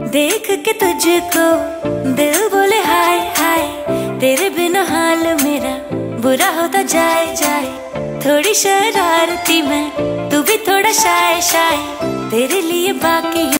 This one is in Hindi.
देख के तुझको दिल बोले हाय हाय, तेरे बिना हाल मेरा बुरा होता जाए जाए। थोड़ी शरारती मैं, तू भी थोड़ा शाय शाय, तेरे लिए बाकी